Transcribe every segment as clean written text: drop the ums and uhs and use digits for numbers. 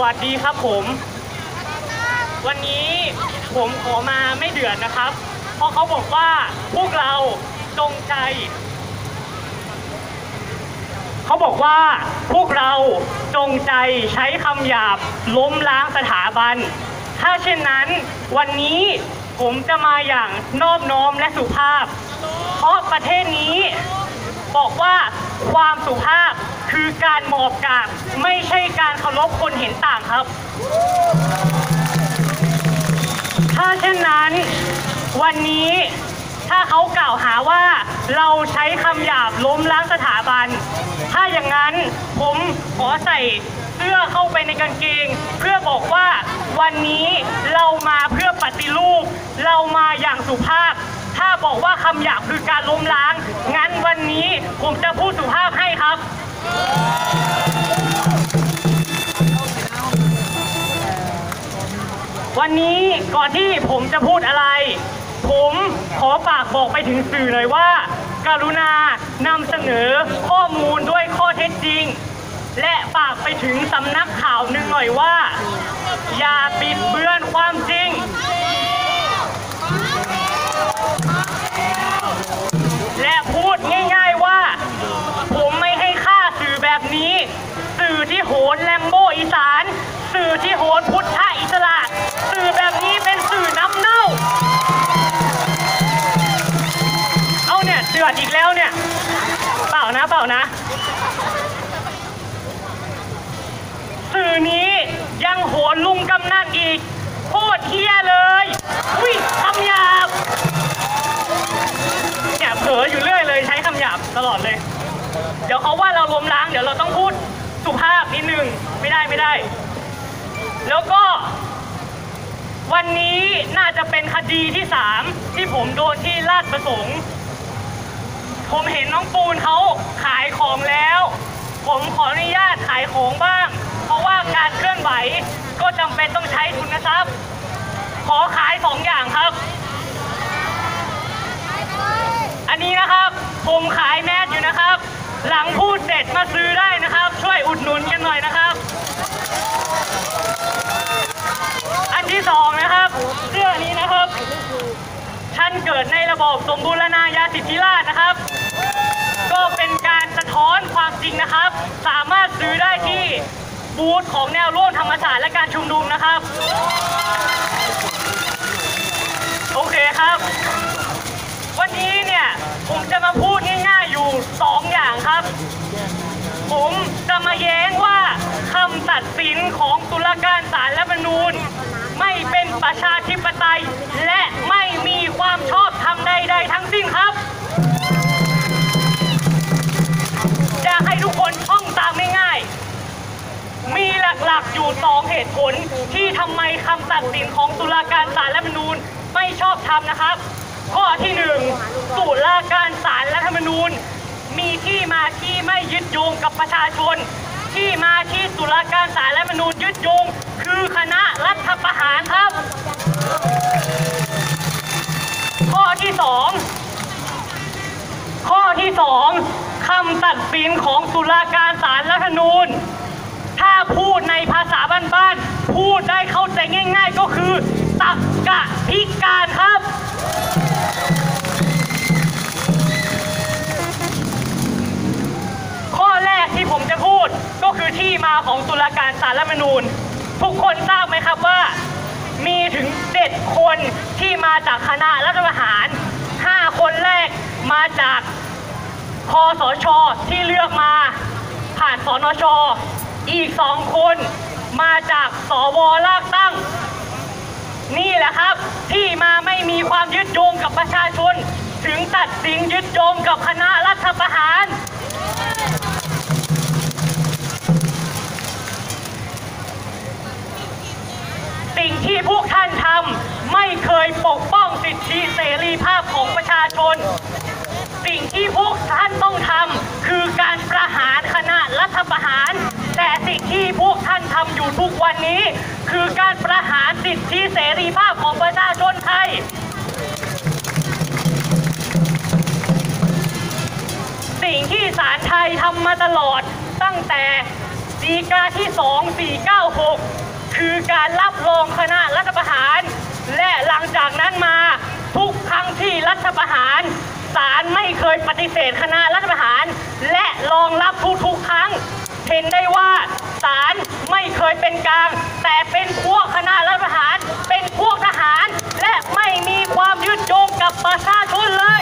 วัสดีครับผมวันนี้ผมขอมาไม่เดือดนะครับเพราะเขาบอกว่าพวกเราจงใจเขาบอกว่าพวกเราจงใจใช้คำหยาบล้มล้างสถาบันถ้าเช่นนั้นวันนี้ผมจะมาอย่างนอบน้อมและสุภาพเพราะประเทศนี้บอกว่าความสุภาพคือการหมอบกราบไม่ใช่การเคารพคนเห็นต่างครับถ้าเช่นนั้นวันนี้ถ้าเขากล่าวหาว่าเราใช้คำหยาบล้มล้างสถาบันถ้าอย่างนั้นผมขอใส่เสื้อเข้าไปในกางเกงเพื่อบอกว่าวันนี้เรามาเพื่อปฏิรูปเรามาอย่างสุภาพถ้าบอกว่าคำหยาบคือการล้มล้างงั้นวันนี้ผมจะพูดสุภาพให้ครับวันนี้ก่อนที่ผมจะพูดอะไรผมขอฝากบอกไปถึงสื่อหน่อยว่ากรุณานำเสนอข้อมูลด้วยข้อเท็จจริงและฝากไปถึงสำนักข่าวหนึ่งหน่อยว่าอย่าบิดเบือนความจริงและพูดง่ายๆว่าผมไม่ให้ค่าสื่อแบบนี้สื่อที่โหนแลมโบ้อีสานสื่อที่โหนพุทธอิสระสื่อแบบนี้เป็นสื่อน้ำเน่าเอาเนี่ยเดือดอีกแล้วเนี่ยเปล่านะสื่อนี้ยังโหนลุงกำนันอีกโคตรเหี้ยเลยอุ้ยคำหยาบเนี่ยเผลออยู่เรื่อยเลยใช้คำหยาบตลอดเลยเดี๋ยวเขาว่าเราล้มล้างเดี๋ยวเราต้องพูดสุภาพนิดนึงไม่ได้แล้วก็วันนี้น่าจะเป็นคดีที่3ที่ผมโดนที่ลาดประสงค์ผมเห็นน้องปูนเขาขายของแล้วผมขออนุญาตขายของบ้างเพราะว่าการเคลื่อนไหวก็จำเป็นต้องใช้ทุนทรัพย์ขอขาย2อย่างครับอันนี้นะครับผมขายแมสอยู่นะครับหลังพูดเสร็จมาซื้อได้นะครับช่วยอุดหนุนกันหน่อยนะครับอันที่2นะครับเสื้อนี้นะครับท่านเกิดในระบอบสมบูรณาญาสิทธิราชย์นะครับก็เป็นการสะท้อนความจริงนะครับสามารถซื้อได้ที่บูธของแนวร่วมธรรมศาสตร์และการชุมนุมนะครับโอเคครับวันนี้เนี่ยผมจะมาพูดง่ายๆอยู่2อย่างครับผมจะมาแย้งว่าคำตัดสินของตุลาการศาลรัฐธรรมนูญไม่เป็นประชาธิปไตยและไม่มีความชอบธรรมใดๆทั้งสิ้นครับอยากให้ทุกคนท่องตามง่ายๆมีหลักๆอยู่2เหตุผลที่ทำไมคำตัดสินของตุลาการศาลรัฐธรรมนูญไม่ชอบธรรมนะครับข้อที่1ตุลาการศาลรัฐธรรมนูญมีที่มาที่ไม่ยึดโยงกับประชาชนที่มาที่ตุลาการศาลรัฐธรรมนูญยึดโยงคือคณะรัฐประหารครับข้อที่2คำตัดสินของตุลาการศาลรัฐธรรมนูญถ้าพูดในภาษาบ้านๆพูดได้เข้าใจง่ายๆก็คือตรรกะพิการครับข้อแรกที่ผมจะพูดก็คือที่มาของตุลาการศาลรัฐธรรมนูญทุกคนทราบไหมครับว่ามีถึง7คนที่มาจากคณะรัฐประหาร5คนแรกมาจากคสช.ที่เลือกมาผ่านสนช.อีก2คนมาจากสว.ลากตั้งนี่แหละครับที่มาไม่มีความยึดโยงกับประชาชนถึงตัดสินยึดโยงกับคณะรัฐประหารสิ่งที่พวกท่านทำไม่เคยปกป้องสิทธิเสรีภาพของประชาชนสิ่งที่พวกท่านต้องทำคือการประหารคณะรัฐประหารแต่สิ่งที่พวกท่านทำอยู่ทุกวันนี้คือการประหารสิทธิเสรีภาพของประชาชนไทยสิ่งที่ศาลไทยทำมาตลอดตั้งแต่ฎีกาที่ 2496 คือการรับรองคณะรัฐประหารและหลังจากนั้นมาทุกครั้งที่รัฐประหารศาลไม่เคยปฏิเสธคณะรัฐประหารและรองรับทุกครั้งเห็นได้ว่าศาลไม่เคยเป็นกลางแต่เป็นพวกคณะรัฐประหารเป็นพวกทหารและไม่มีความยึดโยงกับประชาชนเลย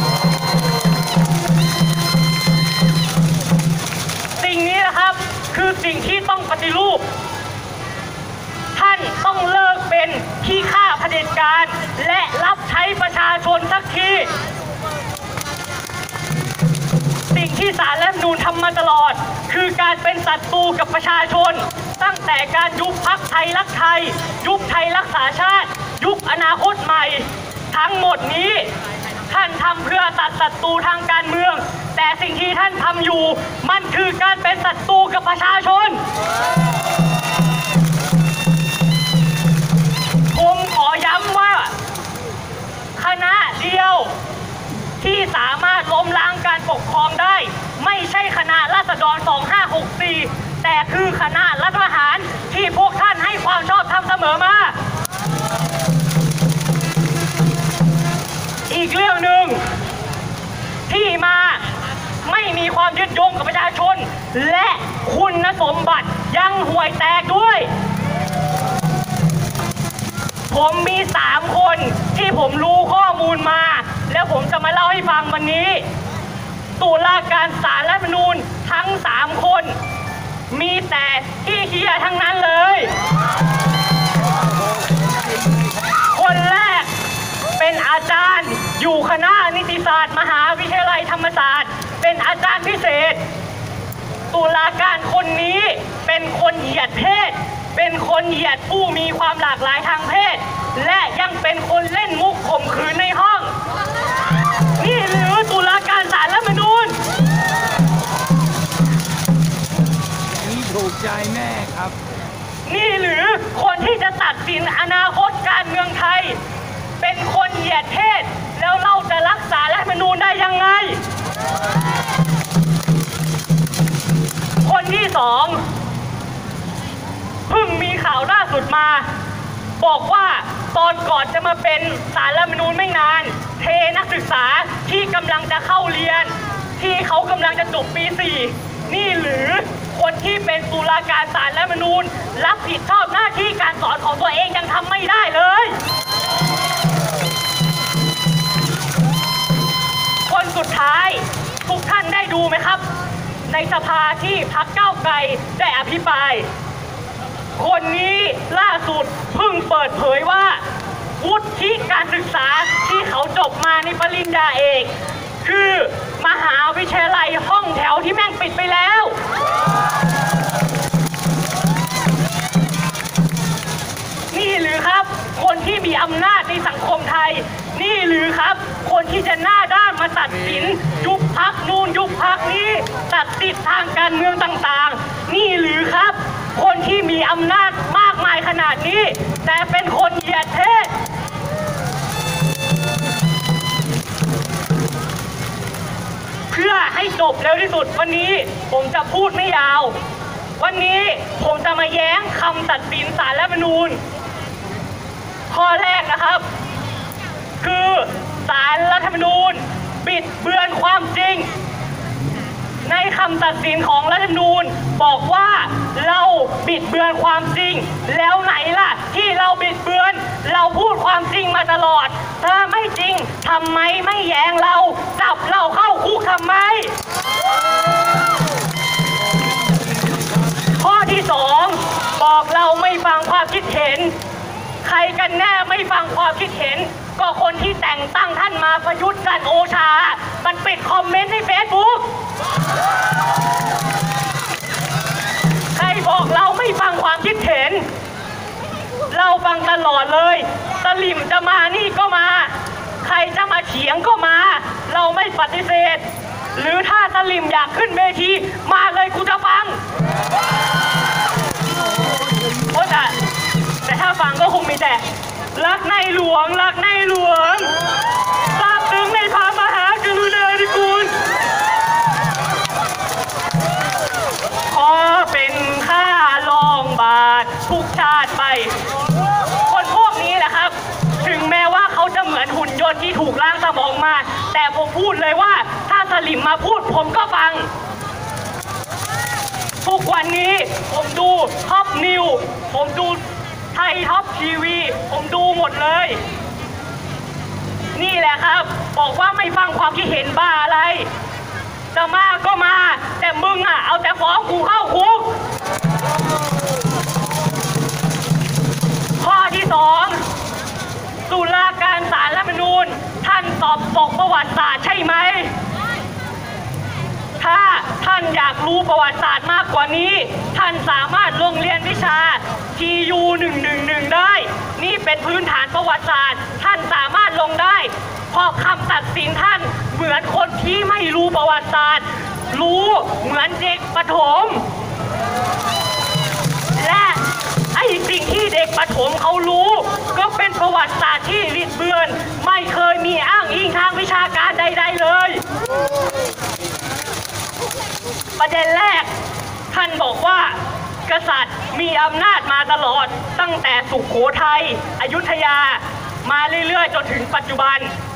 สิ่งนี้นะครับคือสิ่งที่ต้องปฏิรูปท่านต้องเลิกเป็นขี้ข้าเผด็จการและรับใช้ประชาชนสักทีสิ่งที่ศาลรัฐธรรมนูญทำมาตลอดคือการเป็นศัตรูกับประชาชนตั้งแต่การยุบพรรคไทยรักไทยยุบไทยรักษาชาติยุบอนาคตใหม่ทั้งหมดนี้ท่านทำเพื่อตัดศัตรูทางการเมืองแต่สิ่งที่ท่านทำอยู่มันคือการเป็นศัตรูกับประชาชนผมขอย้ำว่าคณะเดียวที่สามารถล้มล้างการปกครองได้ไม่ใช่คณะราษฎร 2564 แต่คือคณะรัฐประหารที่พวกท่านให้ความชอบธรรมเสมอมาอีกเรื่องหนึ่งที่มาไม่มีความยึดโยงกับประชาชนและคุณสมบัติยังห่วยแตกด้วยผมมี3 คนที่ผมรู้ข้อมูลมาแล้วผมจะมาเล่าให้ฟังวันนี้ตุลาการศาลรัฐธรรมนูญทั้ง3 คนมีแต่ที่เฮียทั้งนั้นเลยคนแรกเป็นอาจารย์อยู่คณะนิติศาสตร์มหาวิทยาลัยธรรมศาสตร์เป็นอาจารย์พิเศษตุลาการคนนี้เป็นคนเหยียดเพศเป็นคนเหยียดผู้มีความหลากหลายทางเพศและยังเป็นคนเล่นมุกข่มขืนในห้องนี่หรือตุลาการศาลรัฐธรรมนูญนี่ถูกใจแน่ครับนี่หรือคนที่จะตัดสินอนาคตการเมืองไทยเป็นคนเหยียดเพศแล้วเราจะรักษารัฐธรรมนูญได้ยังไงคนที่2เพิ่งมีข่าวล่าสุดมาบอกว่าตอนก่อนจะมาเป็นศาลรัฐธรรมนูญไม่นานเทนักศึกษาที่กำลังจะเข้าเรียนที่เขากำลังจะจบปี 4นี่หรือคนที่เป็นตุลาการศาลรัฐธรรมนูญรับผิดชอบหน้าที่การสอนของตัวเองยังทำไม่ได้เลยคนสุดท้ายทุกท่านได้ดูไหมครับในสภาที่พรรคก้าวไกลได้อภิปรายคนนี้ล่าสุดเพิ่งเปิดเผยว่าวุฒิการศึกษาที่เขาจบมาในปริญญาเอกคือมหาวิทยาลัยห้องแถวที่แม่งปิดไปแล้วนี่หรือครับคนที่มีอำนาจในสังคมไทยนี่หรือครับคนที่จะหน้าด้านมาตัดสินยุบพรรคนู่นยุบพรรคนี้ตัดสิทธิทางการเมืองต่างๆนี่หรือครับคนที่มีอำนาจมากมายขนาดนี้แต่เป็นคนเหยียดเพศเพื่อให้จบเร็วที่สุดวันนี้ผมจะพูดไม่ยาววันนี้ผมจะมาแย้งคำตัดสินศาลรัฐธรรมนูญข้อแรกนะครับคือศาลรัฐธรรมนูญบิดเบือนความจริงในคำตัดสินของรัฐธรรมนูญบอกว่าเราบิดเบือนความจริงแล้วไหนล่ะที่เราบิดเบือนเราพูดความจริงมาตลอดถ้าไม่จริงทำไมไม่แย้งเราจับเราเข้าคุกทำไมข้อที่2บอกเราไม่ฟังความคิดเห็นใครกันแน่ไม่ฟังความคิดเห็นก็คนที่แต่งตั้งท่านมาประยุทธ์จันทร์โอชามันปิดคอมเมนต์ในเฟซบุ๊กใครบอกเราไม่ฟังความคิดเห็นเราฟังตลอดเลยตะลิ่มจะมานี่ก็มาใครจะมาเถียงก็มาเราไม่ปฏิเสธหรือถ้าตะลิ่มอยากขึ้นเวทีมาเลยกูจะฟังโอ้แต่ถ้าฟังก็คงมีแต่รักในหลวงรักในหลวงซาบซึ้งในพระมหากรุณาธิคุณขอเป็นดเลยว่าถ้าสลิมมาพูดผมก็ฟังทุกวันนี้ผมดูท็อปนิวผมดูไทยท็อปทีวีผมดูหมดเลยนี่แหละครับบอกว่าไม่ฟังความคิดเห็นบ้าอะไรจะมาก็มาแต่มึงเอาแต่ฟ้องกูเข้าคุกข้อที่2ตุลาการศาลรัฐธรรมนูญท่านสอบตกประวัติศาสตร์ใช่ไหมถ้าท่านอยากรู้ประวัติศาสตร์มากกว่านี้ท่านสามารถลงเรียนวิชา TU 111ได้นี่เป็นพื้นฐานประวัติศาสตร์ท่านสามารถลงได้เพราะคำตัดสินท่านเหมือนคนที่ไม่รู้ประวัติศาสตร์รู้เหมือนเด็กประถมและไอ้สิ่งที่เด็กประถมเขารู้ก็เป็นประวัติศาสตร์ที่บิดเบือนไม่เคยมีอ้างอิงทางวิชาการใดๆเลยประเด็นแรกท่านบอกว่ากษัตริย์มีอำนาจมาตลอดตั้งแต่สุโขทัยอยุธยามาเรื่อยๆจนถึงปัจจุบัน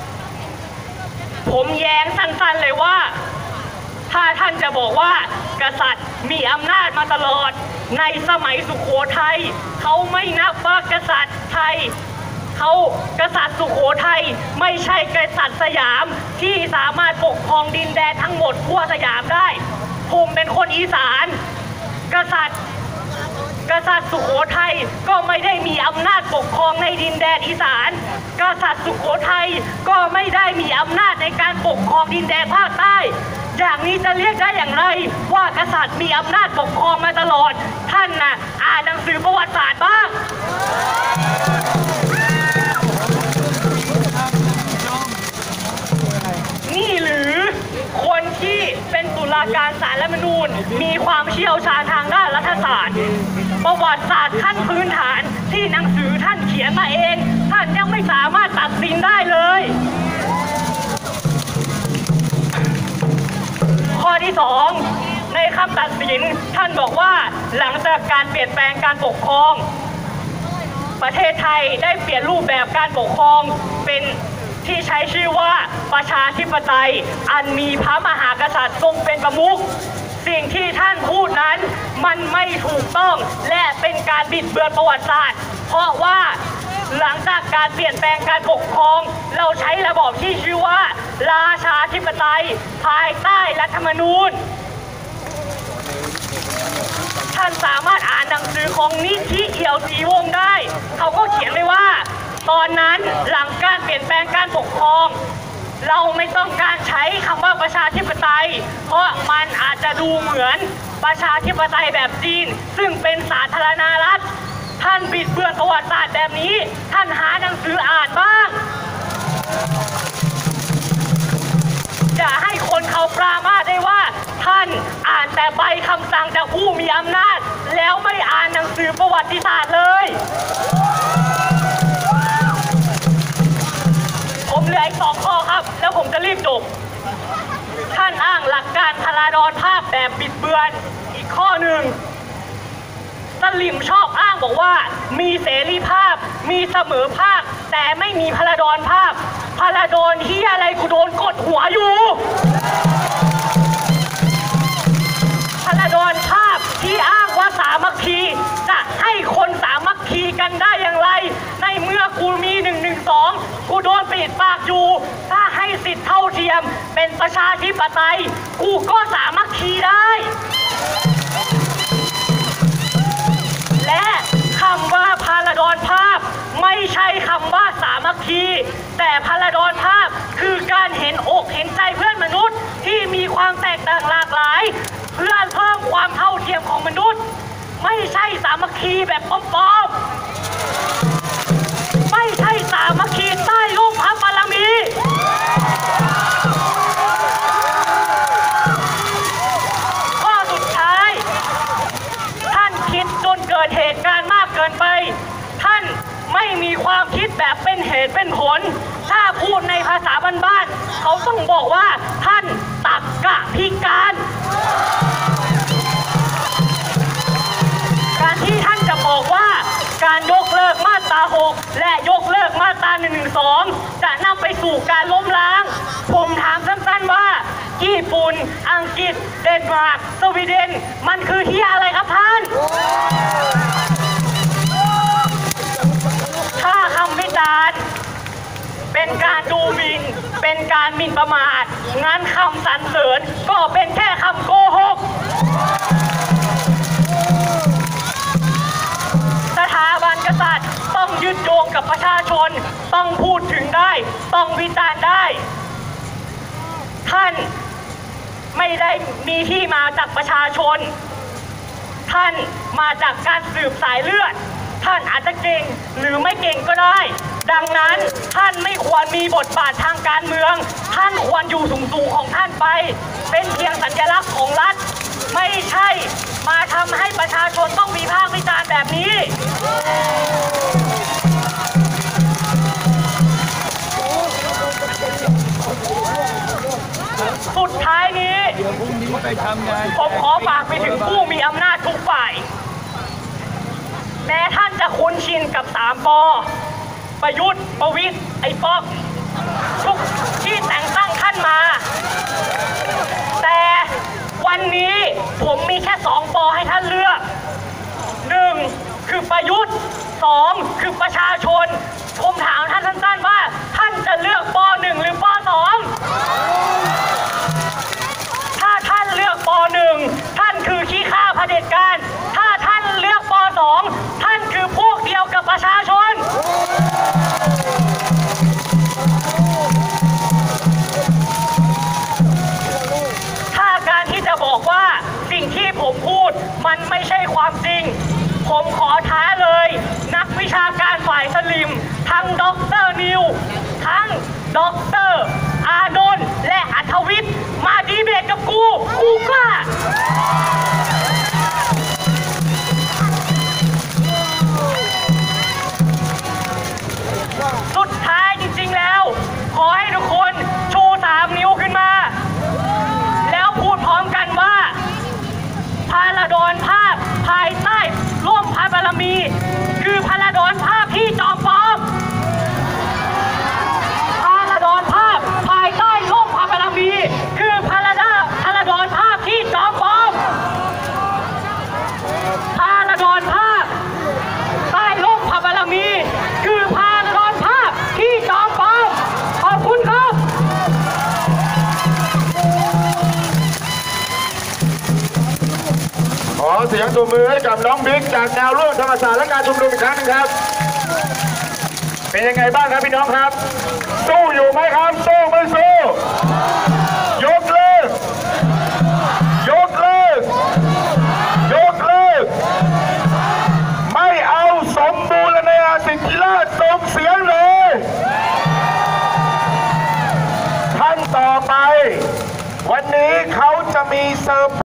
ผมแย้งสั้นๆเลยว่าถ้าท่านจะบอกว่ากษัตริย์มีอำนาจมาตลอดในสมัยสุโขทัยเขาไม่นับว่ากษัตริย์ไทยกษัตริย์สุโขทัยไม่ใช่กษัตริย์สยามที่สามารถปกครองดินแดนทั้งหมดทั่วสยามได้ผมเป็นคนอีสานกษัตริย์สุโขทัยก็ไม่ได้มีอำนาจปกครองในดินแดนอีสานกษัตริย์สุโขทัยก็ไม่ได้มีอำนาจในการปกครองดินแดนภาคใต้อย่างนี้จะเรียกได้อย่างไรว่ากษัตริย์มีอำนาจปกครองมาตลอดท่านน่ะอ่านหนังสือประวัติศาสตร์บ้างนี่หรือคนที่เป็นตุลาการศาลรัฐธรรมนูญมีความเชี่ยวชาญทางด้านรัฐศาสตร์ประวัติศาสตร์ขั้นพื้นฐานที่หนังสือท่านเขียนมาเองท่านยังไม่สามารถตัดสินได้เลยข้อที่2ในคำตัดสินท่านบอกว่าหลังจากการเปลี่ยนแปลงการปกครองประเทศไทยได้เปลี่ยนรูปแบบการปกครองเป็นที่ใช้ชื่อว่าประชาธิปไตยอันมีพระมหากษัตริย์ทรงเป็นประมุขสิ่งที่ท่านพูดนั้นมันไม่ถูกต้องและเป็นการบิดเบือนประวัติศาสตร์เพราะว่าหลังจากการเปลี่ยนแปลงการปกครองเราใช้ระบอบที่ชื่อว่าราชาธิปไตยภายใต้รัฐธรรมนูญท่านสามารถอ่านหนังสือของนิธิเอี่ยวศรีวงศ์ได้เขาก็เขียนไว้ว่าตอนนั้นหลังการเปลี่ยนแปลงการปกครองเราไม่ต้องการใช้คำว่าประชาธิปไตยเพราะมันอาจจะดูเหมือนประชาธิปไตยแบบจีนซึ่งเป็นสาธารณรัฐท่านบิดเบือนประวัติศาสตร์แบบนี้ท่านหาหนังสืออ่านบ้างจะให้คนเขาปรามาสได้ว่าท่านอ่านแต่ใบคำสั่งจากผู้มีอำนาจแล้วไม่อ่านหนังสือประวัติศาสตร์เลยผมเหลืออีก2 ข้อครับแล้วผมจะรีบจบท่านอ้างหลักการพลาดรภาพแบบบิดเบือนอีกข้อหนึ่งสลิมชอบอ้างบอกว่ามีเสรีภาพมีเสมอภาคแต่ไม่มีพลาดรภาพพลาดรที่อะไรกูโดนกดหัวอยู่พลาดรภาพที่อ้างว่าสามัคคีจะให้คนสามัคคีกันได้อย่างไรในเมื่อกูมี112กูโดนปิดปากอยู่ถ้าให้สิทธิเท่าเทียมเป็นประชาธิปไตยกูก็สามัคคีได้และคำว่าพลาดรภาพไม่ใช่คำว่าสามัคคีแต่พลาดรภาพคือการเห็นอกเห็นใจเพื่อนมนุษย์ที่มีความแตกต่างหลากหลายเพื่อเพิ่มความเท่าเทียมของมนุษย์ไม่ใช่สามัคคีแบบปลอมๆไม่ใช่สามัคคีใต้ร่มพระบารมีข้อสุดท้ายท่านคิดจนเกิดเหตุการณ์มากเกินไปท่านไม่มีความคิดแบบเป็นเหตุเป็นผลถ้าพูดในภาษาบ้านๆเขาต้องบอกว่าท่านตรรกะพิการการที่ท่านจะบอกว่าการยกเลิกมาตรา 6และยกเลิกมาตรา 112จะนำไปสู่การล้มล้างผมถามสั้ญี่ปุ่นอังกฤษเดนมาร์กสวีเดนมันคือเฮียอะไรครับท่านถ้าคำวิจารณ์เป็นการดูหมิ่นเป็นการหมิ่นประมาทงั้นคำสรรเสริญก็เป็นแค่คำโกหกสถาบันกษัตริย์ต้องยึดโยงกับประชาชนต้องพูดถึงได้ต้องวิจารณ์ได้ท่านไม่ได้มีที่มาจากประชาชนท่านมาจากการสืบสายเลือดท่านอาจจะเก่งหรือไม่เก่งก็ได้ดังนั้นท่านไม่ควรมีบทบาททางการเมืองท่านควรอยู่สูงๆของท่านไปเป็นเพียงสัญลักษณ์ของรัฐไม่ใช่มาทำให้ประชาชนต้องวิพากษ์วิจารณ์แบบนี้สุดท้ายนี้เดี๋ยวพรุ่งนี้ไปทำงานผมขอฝากไปถึงผู้มีอำนาจทุกฝ่ายแม้ท่านจะคุ้นชินกับ3 ป.ประยุทธ์ประวิตรไอ้ป๊อกทุกที่แต่งตั้งท่านมาแต่วันนี้ผมมีแค่2 ป.ให้ท่านเลือก1คือประยุทธ์2คือประชาชนผมถามท่านสั้นๆว่าท่านจะเลือกป.1หรือป.2ถ้าท่านเลือกป.1ท่านคือขี้ข้าเผด็จการถ้าท่านเลือกป.2ท่านคือพวกเดียวกับประชาชนถ้าการที่จะบอกว่าสิ่งที่ผมพูดมันไม่ใช่ความจริงผมขอท้าเลยนักวิชาการฝ่ายสลิมทั้งดร.นิวทั้งดร.อานนท์และอัธวิทย์มาดีเบตกับกูกล้าสุดท้ายจริงๆแล้วขอให้ทุกคนชู3 นิ้วขึ้นมาแล้วพูดพร้อมกันว่าพาราดอนภาพภายใต้ร่มพระบารมีคือพาราดอนภาพที่จอมปลอมพาราดอนภาพภายใต้ร่มพระบารมีคือพาราดอนภาพที่จอมปลอมพาราดอนภาพใต้ร่มพระบารมีคือพาราดอนภาพที่จอมปลอมขอบคุณครับขอเสียงตบมือให้กับน้องบิ๊กจากแนวร่วมธรรมศาสตร์และการชุมนุมอีกครั้งนึงครับเป็นยังไงบ้างครับพี่น้องครับสู้อยู่ไหมครับสู้ไม่สู้